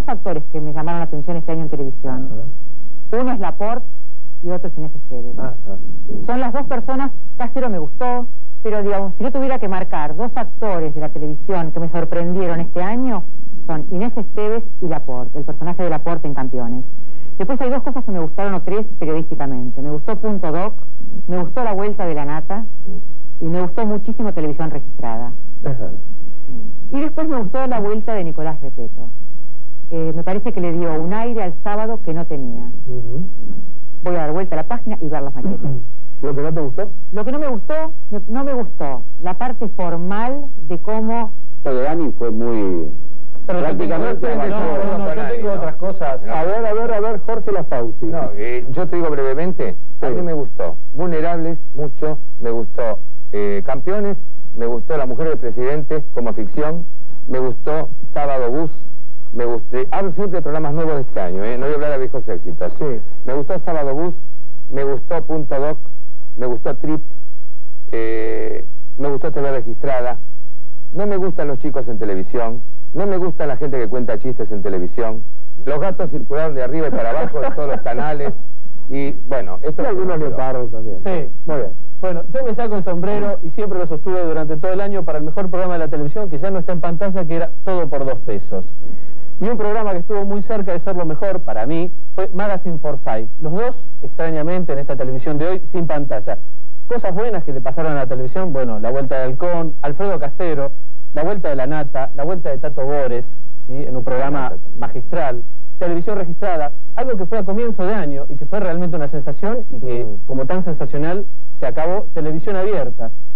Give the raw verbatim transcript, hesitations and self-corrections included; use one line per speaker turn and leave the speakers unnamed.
dos actores que me llamaron la atención este año en televisión. Uh-huh. Uno es Laporte y otro es Inés Esteves. Uh-huh. Son las dos personas, Casero me gustó, pero digamos, si yo tuviera que marcar dos actores de la televisión que me sorprendieron este año, son Inés Esteves y Laporte, el personaje de Laporte en Campeones. Después hay dos cosas que me gustaron, o tres, periodísticamente. Me gustó Punto Doc, me gustó La Vuelta de la Nata y me gustó muchísimo Televisión Registrada. Uh-huh. Y después me gustó La Vuelta de Nicolás Repetto. Eh, me parece que le dio un aire al sábado que no tenía. Uh-huh. Voy a dar vuelta a la página y ver las maquetas. Uh-huh.
¿Lo que no te gustó?
Lo que no me gustó, me, no me gustó la parte formal de cómo...
Lo de Dani fue muy...
Pero prácticamente no, no, no, no, yo tengo otras cosas.
No.
A ver, a ver, a ver, Jorge Lafauci.
No, eh, yo te digo brevemente, sí. A mí me gustó Vulnerables, mucho, me gustó eh, Campeones, me gustó La Mujer del Presidente como ficción, me gustó Sábado Bus, me gusté, hablo siempre de programas nuevos de este año, eh, no voy a hablar de viejos éxitos.
Sí.
Me gustó Sábado Bus, me gustó Punto Doc, me gustó Trip, eh, me gustó T V Registrada, no me gustan los chicos en televisión. No me gusta la gente que cuenta chistes en televisión. Los gatos circularon de arriba y para abajo de todos los canales. Y bueno, esto...
Y algunos leopardos también.
Sí, muy bien. Bueno, yo me saco el sombrero y siempre lo sostuve durante todo el año para el mejor programa de la televisión, que ya no está en pantalla, que era Todo por dos pesos. Y un programa que estuvo muy cerca de ser lo mejor para mí fue Magazine for Five. Los dos, extrañamente, en esta televisión de hoy, sin pantalla. Cosas buenas que le pasaron a la televisión, bueno, La Vuelta de Halcón, Alfredo Casero, La Vuelta de la Nata, La Vuelta de Tato Bores, ¿sí? En un programa magistral, Televisión Registrada, algo que fue a comienzo de año y que fue realmente una sensación y que, como tan sensacional, se acabó Televisión Abierta.